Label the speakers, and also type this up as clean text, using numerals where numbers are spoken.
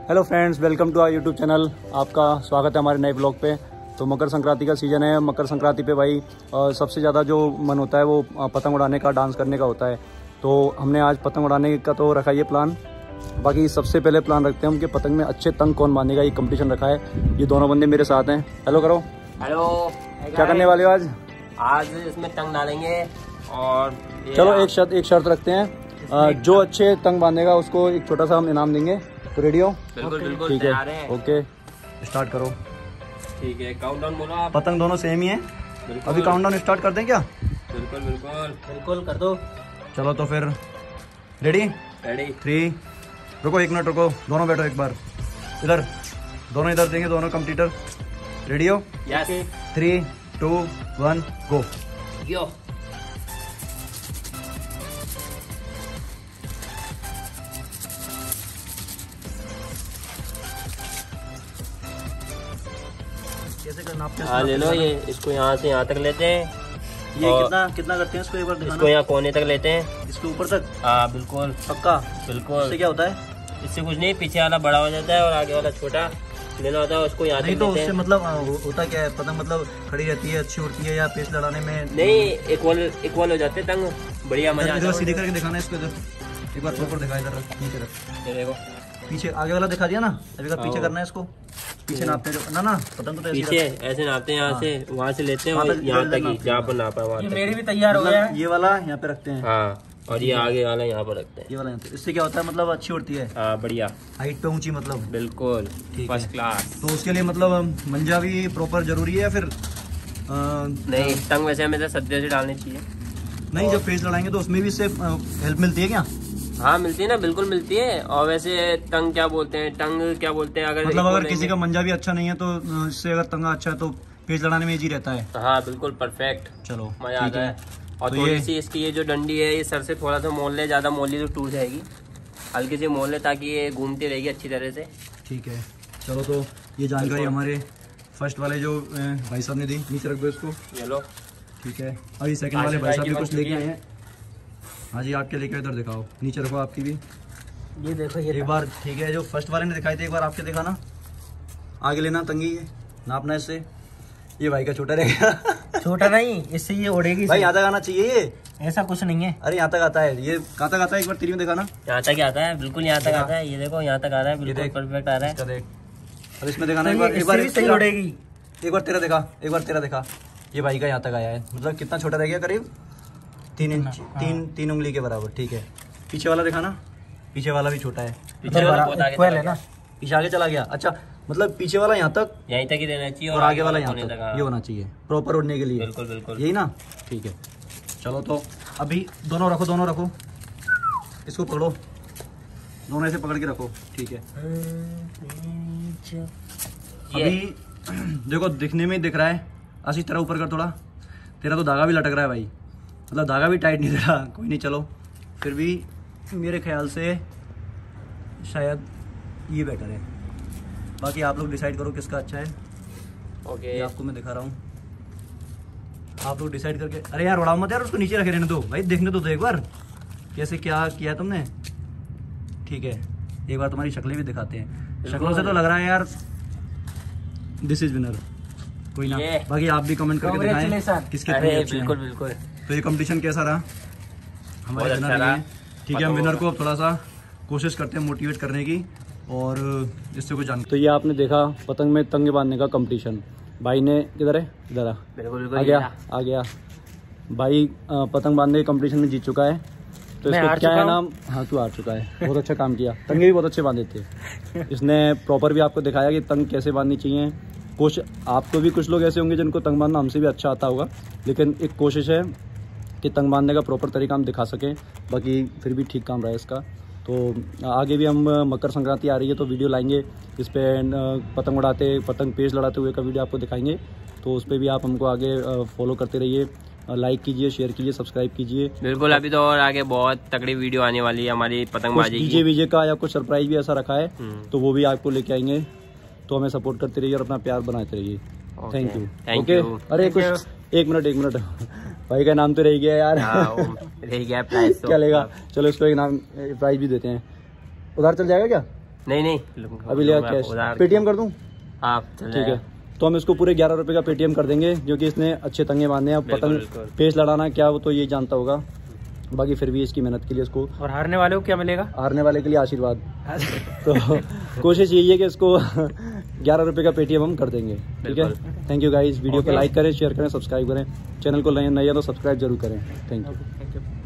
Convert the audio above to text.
Speaker 1: Hello friends, welcome to our YouTube channel. आपका स्वागत है हमारे नए ब्लॉग पे। तो मकर संक्रांति का सीज़न है। मकर संक्रांति पे भाई सबसे ज़्यादा जो मन होता है वो पतंग उड़ाने का, डांस करने का होता है। तो हमने आज पतंग उड़ाने का तो रखा ये प्लान। बाकी सबसे पहले प्लान रखते हैं हम कि पतंग में अच्छे तंग कौन बांधेगा, ये कंपटीशन रखा है। ये दोनों बंदे मेरे साथ हैं। हेलो करो।
Speaker 2: हेलो।
Speaker 1: क्या करने वाले हो आज?
Speaker 2: आज इसमें तंग डालेंगे और
Speaker 1: चलो एक शर्त रखते हैं, जो अच्छे तंग बांधेगा उसको एक छोटा सा हम इनाम देंगे। तो रेडी हो?
Speaker 2: बिल्कुल बिल्कुल
Speaker 1: ठीक
Speaker 2: तैयार
Speaker 1: है।
Speaker 2: है।
Speaker 1: ओके, स्टार्ट करो।
Speaker 2: ठीक है, काउंटडाउन बोलो आप।
Speaker 1: पतंग दोनों सेम ही है। अभी काउंटडाउन स्टार्ट कर दें क्या?
Speaker 2: बिल्कुल बिल्कुल बिल्कुल कर दो।
Speaker 1: चलो तो फिर रेडी?
Speaker 2: रेडी।
Speaker 1: 3। रुको 1 मिनट रुको, दोनों बैठो एक बार इधर, दोनों इधर देंगे, दोनों कंप्यूटर। रेडी हो?
Speaker 2: यस।
Speaker 1: 3, 2, 1 गो।
Speaker 2: यो।
Speaker 1: कैसे करना आपने?
Speaker 2: हाँ ले लो, ये इसको यहाँ से यहाँ तक लेते हैं।
Speaker 1: ये कितना करते हैं इसको एक बार दिखाना।
Speaker 2: इसको यहाँ कोने तक लेते हैं,
Speaker 1: इसके ऊपर तक।
Speaker 2: हाँ बिल्कुल
Speaker 1: पक्का?
Speaker 2: बिल्कुल।
Speaker 1: इससे क्या होता है?
Speaker 2: इससे कुछ नहीं, पीछे वाला बड़ा हो जाता है और आगे वाला छोटा लेना होता है। उसको यहाँ
Speaker 1: नहीं
Speaker 2: तक
Speaker 1: तो
Speaker 2: लेते
Speaker 1: उससे
Speaker 2: हैं।
Speaker 1: मतलब होता क्या है? पतंग मतलब खड़ी रहती है, अच्छी उड़ती है, या पेच लड़ाने में
Speaker 2: नहीं, इक्वल हो जाते हैं तंग, बढ़िया मजा आता है।
Speaker 1: सीधे करके दिखाना है इसको इधर एक बार, प्रॉपर दिखा इधर नीचे रख।
Speaker 2: ये देखो,
Speaker 1: पीछे आगे वाला दिखा दिया ना, अभी का पीछे करना है इसको। पीछे नापते हैं जो ना पतंग तो
Speaker 2: पीछे ऐसे नापते हैं, यहाँ से वहाँ से लेते हैं और यहाँ तक ही, जहाँ पर नापा है वहाँ तक।
Speaker 1: मेरी भी तैयार हो गया। ये वाला यहाँ पे रखते हैं।
Speaker 2: हाँ, और ये आगे वाला यहाँ पर रखते हैं।
Speaker 1: ये वाला यहाँ पे। इससे क्या होता है मतलब अच्छी उड़ती है।
Speaker 2: हाँ बढ़िया,
Speaker 1: हाइट पे ऊंची मतलब।
Speaker 2: बिल्कुल फर्स्ट क्लास।
Speaker 1: तो उसके लिए मतलब मंजा भी प्रॉपर जरूरी है या फिर
Speaker 2: नहीं, तंग वैसे हमें तो सद्य से डालनी चाहिए।
Speaker 1: नहीं, जब पेच लड़ाएंगे तो उसमें भी इससे हेल्प मिलती है क्या?
Speaker 2: हाँ मिलती है ना, बिल्कुल मिलती है। और वैसे तंग क्या बोलते हैं, अगर
Speaker 1: मतलब अगर किसी का मंजा भी अच्छा नहीं है तो इससे अगर तंगा अच्छा है तो पेच लड़ाने में इजी रहता है।
Speaker 2: हाँ बिल्कुल परफेक्ट,
Speaker 1: चलो
Speaker 2: मजा आता है। और
Speaker 1: तो
Speaker 2: थोड़ी सी इसकी ये जो डंडी है, ये सर से थोड़ा सा मोल ले, ज्यादा मोल ली तो टूट जाएगी। हल्की सी मोल ले ताकि ये घूमती रहेगी अच्छी तरह से।
Speaker 1: ठीक है। चलो तो ये जानकारी हमारे फर्स्ट वाले जो भाई साहब ने दी। नीचे रख दो इसको।
Speaker 2: ये लो।
Speaker 1: ठीक है। अभी सेकंड वाले भाई साहब भी कुछ लेके आए हैं। हाँ जी, आपके लेके इधर दिखाओ। नीचे रखो आपकी भी।
Speaker 2: ये देखो, ये
Speaker 1: एक बार ठीक है, जो फर्स्ट वाले ने दिखाई थी एक बार आपके दिखाना। आगे लेना तंगी है, नापना इससे। ये भाई का छोटा रहेगा।
Speaker 2: छोटा नहीं, इससे ये उड़ेगी
Speaker 1: भाई यहाँ तक आना चाहिए ये।
Speaker 2: ऐसा कुछ नहीं है।
Speaker 1: अरे यहाँ तक आता है। ये कहाँ तक आता है एक बार तीर में दिखाना।
Speaker 2: यहाँ तक आता है, बिल्कुल यहाँ तक आता है। ये देखो यहाँ तक आ रहा है, बिल्कुल परफेक्ट आ रहा है।
Speaker 1: देख, अब इसमें दिखाना एक बार
Speaker 2: सही उड़ेगी।
Speaker 1: एक बार तेरा दिखा, एक बार तेरा दिखा। ये भाई का यहाँ तक आया है, मतलब कितना छोटा रह गया? करीब 3 इंच, 3 उंगली के बराबर। ठीक है। पीछे वाला दिखाना। पीछे वाला भी छोटा है।
Speaker 2: पीछे वाला बहुत आगे चला गया।
Speaker 1: पीछे आगे चला गया। अच्छा, मतलब पीछे वाला यहाँ तक,
Speaker 2: यहीं तक ही रहना चाहिए
Speaker 1: और आगे वाला यहाँ तक। ये होना चाहिए प्रॉपर उड़ने के लिए।
Speaker 2: बिल्कुल बिल्कुल,
Speaker 1: यही ना? ठीक है। चलो तो अभी दोनों रखो। इसको पकड़ो, दोनों ऐसे पकड़ के रखो। ठीक है। अभी देखो, दिखने में दिख रहा है अच्छी तरह। ऊपर कर थोड़ा। तेरा तो धागा भी लटक रहा है भाई, मतलब धागा भी टाइट नहीं दे रहा। कोई नहीं, चलो फिर भी मेरे ख्याल से शायद ये बेटर है। बाकी आप लोग डिसाइड करो किसका अच्छा है।
Speaker 2: ओके,
Speaker 1: ये आपको मैं दिखा रहा हूँ, आप लोग डिसाइड करके। अरे यार उड़ाओ मत यार, उसको नीचे रखे रहने दो भाई, देखने तो दो एक बार कैसे क्या किया है तुमने। ठीक है, एक बार तुम्हारी शक्लें भी दिखाते हैं। शक्लों से तो लग रहा है यार दिस इज विनर। कोई ना, बाकी आप भी कमेंट करके दिखाएं किसके अच्छे हैं।
Speaker 2: बिल्कुल बिल्कुल।
Speaker 1: तो ये कंपटीशन कैसा रहा? हमारे विनर रहे। ठीक है, हम विनर को थोड़ा सा कोशिश करते हैं मोटिवेट करने की और इससे कुछ जानकारी। तो ये आपने देखा पतंग में तंगे बांधने का कंपटीशन। भाई ने किधर है? इधर आ गया भाई। पतंग बांधने के कंपटीशन में जीत चुका है। तो इसको क्या है नाम? हाँ, तू हार चुका है। बहुत अच्छा काम किया। तंगे भी बहुत अच्छे बांधे थे। इसने प्रॉपर भी आपको दिखाया कि तंग कैसे बांधनी चाहिए। कुछ आपको भी कुछ लोग ऐसे होंगे जिनको तंग बांधना हमसे भी अच्छा आता होगा, लेकिन एक कोशिश है कि तंग बांधने का प्रॉपर तरीका हम दिखा सकें। बाकी फिर भी ठीक काम रहा है इसका। तो आगे भी हम मकर संक्रांति आ रही है तो वीडियो लाएंगे इस पर, पतंग उड़ाते, पतंग पेच लड़ाते हुए का वीडियो आपको दिखाएंगे। तो उस पर भी आप हमको आगे फॉलो करते रहिए, लाइक कीजिए, शेयर कीजिए, सब्सक्राइब कीजिए।
Speaker 2: बिल्कुल, अभी तो और आगे बहुत तगड़ी वीडियो आने वाली है हमारी पतंगबाजी की।
Speaker 1: डीजे का या कुछ सरप्राइज भी ऐसा रखा है तो वो भी आपको लेके आएंगे। तो हमें सपोर्ट करते रहिए और अपना प्यार बनाते रहिए। Thank you. ओके। अरे कुछ एक मिनट भाई का नाम तो रह गया यार।
Speaker 2: रह गया प्राइस तो
Speaker 1: क्या लेगा? चलो इसको एक नाम प्राइज भी देते हैं। उधार चल जाएगा क्या?
Speaker 2: नहीं
Speaker 1: अभी लिया कैश, पेटीएम कर दूं?
Speaker 2: आप
Speaker 1: ठीक है, तो हम इसको पूरे 11 रुपए का पेटीएम कर देंगे, जो कि इसने अच्छे तंगे बांधे हैं। पतंग पेच लड़ाना क्या वो तो ये जानता होगा, बाकी फिर भी इसकी मेहनत के लिए इसको।
Speaker 3: और हारने वाले को क्या मिलेगा?
Speaker 1: हारने वाले के लिए आशीर्वाद। तो कोशिश यही है कि इसको 11 रुपए का पेटीएम हम कर देंगे। ठीक है, थैंक यू गाइस। वीडियो को लाइक करें, शेयर करें, सब्सक्राइब करें। चैनल को नए हैं तो सब्सक्राइब जरूर करें। Thank you.